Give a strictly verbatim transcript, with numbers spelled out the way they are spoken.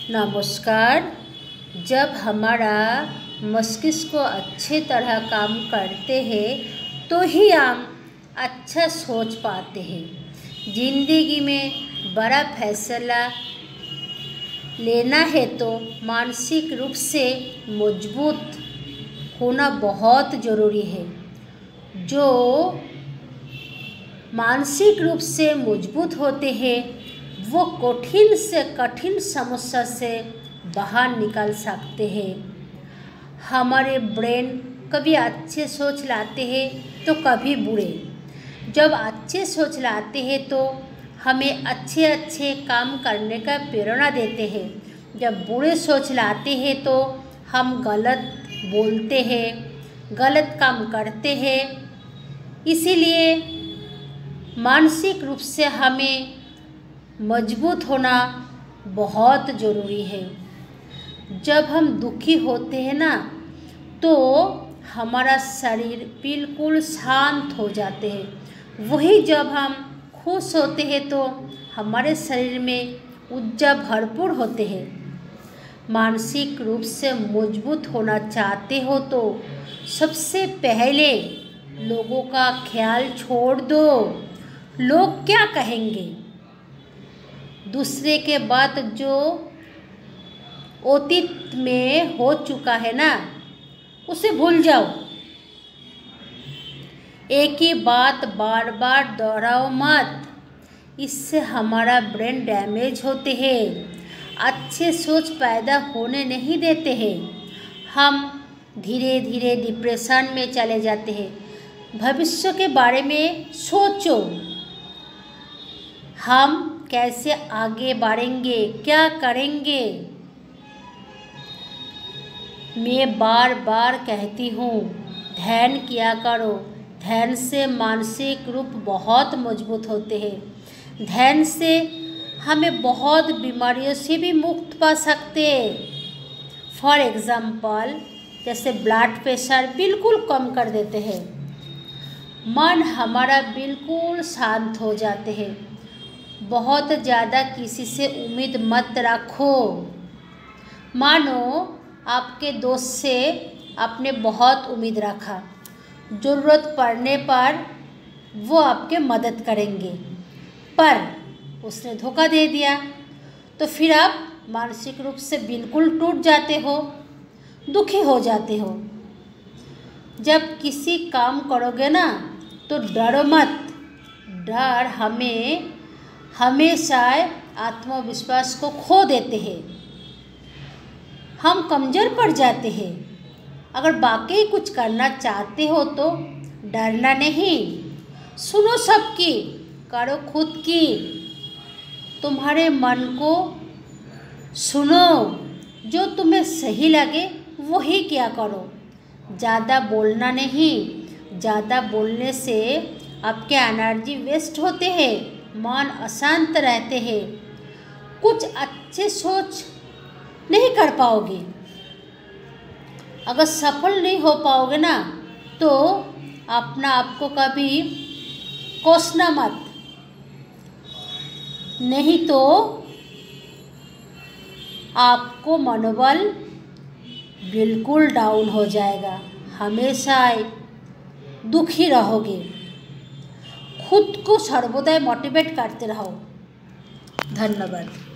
नमस्कार। जब हमारा मस्तिष्क अच्छे तरह काम करते हैं तो ही हम अच्छा सोच पाते हैं। ज़िंदगी में बड़ा फैसला लेना है तो मानसिक रूप से मजबूत होना बहुत ज़रूरी है। जो मानसिक रूप से मजबूत होते हैं वो कठिन से कठिन समस्या से बाहर निकल सकते हैं। हमारे ब्रेन कभी अच्छे सोच लाते हैं तो कभी बुरे। जब अच्छे सोच लाते हैं तो हमें अच्छे अच्छे काम करने का प्रेरणा देते हैं। जब बुरे सोच लाते हैं तो हम गलत बोलते हैं, गलत काम करते हैं। इसीलिए मानसिक रूप से हमें मजबूत होना बहुत ज़रूरी है। जब हम दुखी होते हैं ना तो हमारा शरीर बिल्कुल शांत हो जाते हैं। वही जब हम खुश होते हैं तो हमारे शरीर में ऊर्जा भरपूर होते हैं। मानसिक रूप से मजबूत होना चाहते हो तो सबसे पहले लोगों का ख्याल छोड़ दो। लोग क्या कहेंगे, दूसरे के बात जो अतीत में हो चुका है ना उसे भूल जाओ। एक ही बात बार बार दोहराओ मत, इससे हमारा ब्रेन डैमेज होते हैं, अच्छे सोच पैदा होने नहीं देते हैं। हम धीरे धीरे डिप्रेशन में चले जाते हैं। भविष्य के बारे में सोचो, हम कैसे आगे बढ़ेंगे, क्या करेंगे। मैं बार बार कहती हूँ ध्यान किया करो। ध्यान से मानसिक रूप बहुत मजबूत होते हैं। ध्यान से हमें बहुत बीमारियों से भी मुक्त पा सकते हैं। फॉर एग्जाम्पल जैसे ब्लड प्रेशर बिल्कुल कम कर देते हैं। मन हमारा बिल्कुल शांत हो जाते हैं। बहुत ज़्यादा किसी से उम्मीद मत रखो। मानो आपके दोस्त से आपने बहुत उम्मीद रखा, ज़रूरत पड़ने पर वो आपके मदद करेंगे, पर उसने धोखा दे दिया तो फिर आप मानसिक रूप से बिल्कुल टूट जाते हो, दुखी हो जाते हो। जब किसी काम करोगे ना तो डरो मत। डर हमें हमेशा आत्मविश्वास को खो देते हैं, हम कमज़ोर पड़ जाते हैं। अगर वाकई कुछ करना चाहते हो तो डरना नहीं, सुनो सबकी, करो खुद की। तुम्हारे मन को सुनो, जो तुम्हें सही लगे वही क्या करो। ज़्यादा बोलना नहीं, ज़्यादा बोलने से आपके एनर्जी वेस्ट होते हैं, मन अशांत रहते हैं, कुछ अच्छे सोच नहीं कर पाओगे। अगर सफल नहीं हो पाओगे ना तो अपना आपको कभी कोसना मत, नहीं तो आपको मनोबल बिल्कुल डाउन हो जाएगा, हमेशा दुखी रहोगे। खुद को सर्वदा मोटिवेट करते रहो। धन्यवाद।